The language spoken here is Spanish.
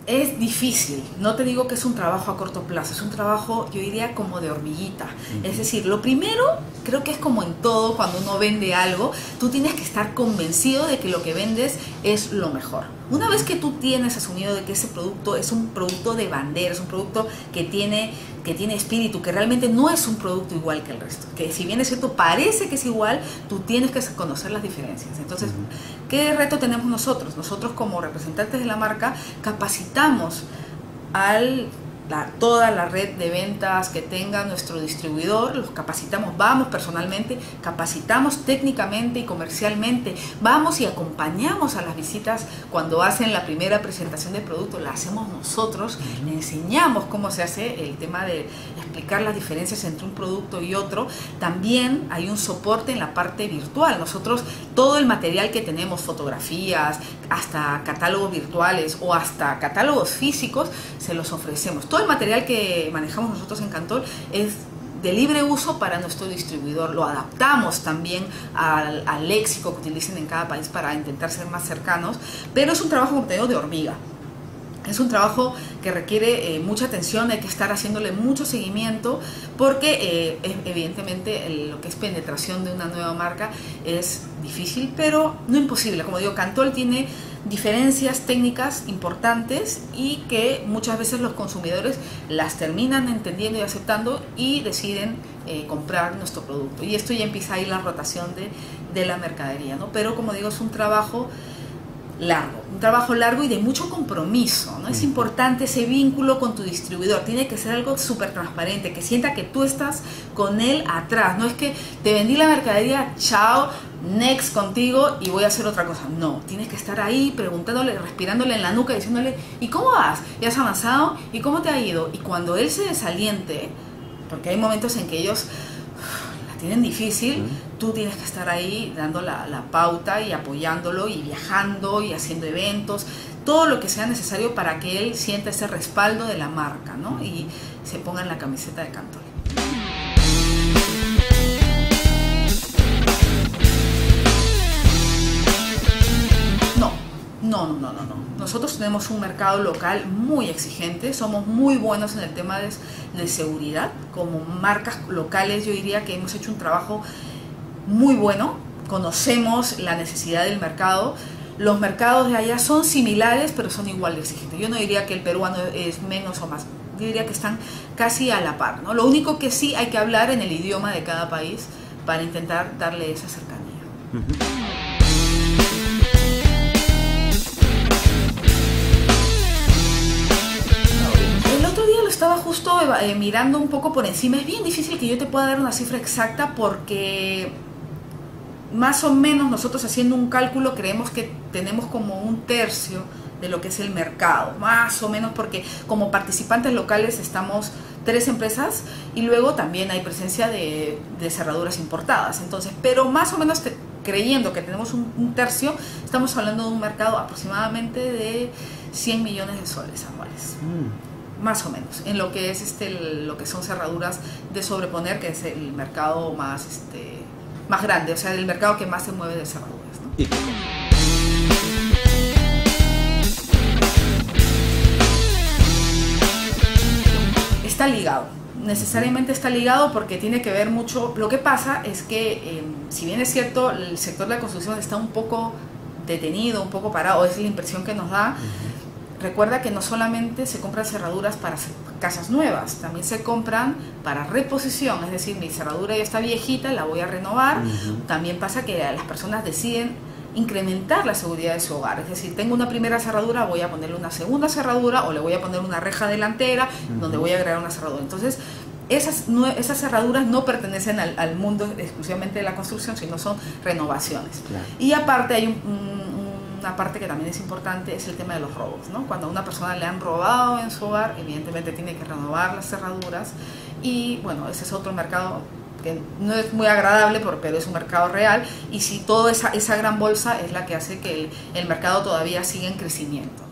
Es difícil, no te digo que es un trabajo a corto plazo, es un trabajo, yo diría, como de hormiguita. Es decir, lo primero, creo que es como en todo, cuando uno vende algo, tú tienes que estar convencido de que lo que vendes es lo mejor. Una vez que tú tienes asumido de que ese producto es un producto de bandera, es un producto que tiene espíritu, que realmente no es un producto igual que el resto, que si bien es cierto, parece que es igual, tú tienes que conocer las diferencias. Entonces, ¿qué reto tenemos nosotros? Nosotros como representantes de la marca capacitamos toda la red de ventas que tenga nuestro distribuidor, los capacitamos, vamos personalmente, capacitamos técnicamente y comercialmente, vamos y acompañamos a las visitas cuando hacen la primera presentación del producto, la hacemos nosotros, le enseñamos cómo se hace el tema de explicar las diferencias entre un producto y otro. También hay un soporte en la parte virtual. Nosotros todo el material que tenemos, fotografías, hasta catálogos virtuales o hasta catálogos físicos, se los ofrecemos. Todo el material que manejamos nosotros en Cantol es de libre uso para nuestro distribuidor. Lo adaptamos también al léxico que utilicen en cada país para intentar ser más cercanos, pero es un trabajo, como te digo, de hormiga. Es un trabajo que requiere mucha atención, hay que estar haciéndole mucho seguimiento porque evidentemente lo que es penetración de una nueva marca es difícil, pero no imposible. Como digo, Cantol tiene diferencias técnicas importantes y que muchas veces los consumidores las terminan entendiendo y aceptando y deciden comprar nuestro producto. Y esto ya empieza ahí la rotación de la mercadería, ¿no? Pero como digo, es un trabajo largo y de mucho compromiso, ¿no? Es importante ese vínculo con tu distribuidor, tiene que ser algo súper transparente, que sienta que tú estás con él atrás, no es que te vendí la mercadería, chao, next contigo y voy a hacer otra cosa. No, tienes que estar ahí preguntándole, respirándole en la nuca, diciéndole, ¿y cómo vas? ¿Ya has avanzado? ¿Y cómo te ha ido? Y cuando él se desaliente, porque hay momentos en que ellos tienen difícil, tú tienes que estar ahí dando la pauta y apoyándolo y viajando y haciendo eventos, todo lo que sea necesario para que él sienta ese respaldo de la marca, ¿no? Y se ponga en la camiseta de Cantol. No. Nosotros tenemos un mercado local muy exigente, somos muy buenos en el tema de seguridad. Como marcas locales yo diría que hemos hecho un trabajo muy bueno, conocemos la necesidad del mercado. Los mercados de allá son similares, pero son igual de exigentes. Yo no diría que el peruano es menos o más, yo diría que están casi a la par, ¿no? Lo único que sí hay que hablar en el idioma de cada país para intentar darle esa cercanía. Estaba justo mirando un poco por encima. Es bien difícil que yo te pueda dar una cifra exacta porque más o menos nosotros haciendo un cálculo creemos que tenemos como un tercio de lo que es el mercado, más o menos, porque como participantes locales estamos 3 empresas y luego también hay presencia de cerraduras importadas. Entonces, pero más o menos creyendo que tenemos un tercio, estamos hablando de un mercado aproximadamente de 100 millones de soles anuales. Más o menos, en lo que es lo que son cerraduras de sobreponer, que es el mercado más grande, o sea, el mercado que más se mueve de cerraduras, ¿no? Está ligado, necesariamente está ligado porque tiene que ver mucho. Lo que pasa es que, si bien es cierto, el sector de la construcción está un poco detenido, un poco parado, es la impresión que nos da. Recuerda que no solamente se compran cerraduras para casas nuevas, también se compran para reposición, es decir, mi cerradura ya está viejita, la voy a renovar. También pasa que las personas deciden incrementar la seguridad de su hogar, es decir, tengo una primera cerradura, voy a ponerle una segunda cerradura o le voy a poner una reja delantera donde voy a agregar una cerradura. Entonces, esas cerraduras no pertenecen al mundo exclusivamente de la construcción, sino son renovaciones. Claro. Y aparte hay una parte que también es importante, es el tema de los robos, ¿no? Cuando a una persona le han robado en su hogar, evidentemente tiene que renovar las cerraduras y bueno, ese es otro mercado que no es muy agradable, pero es un mercado real y si toda esa gran bolsa es la que hace que el mercado todavía siga en crecimiento.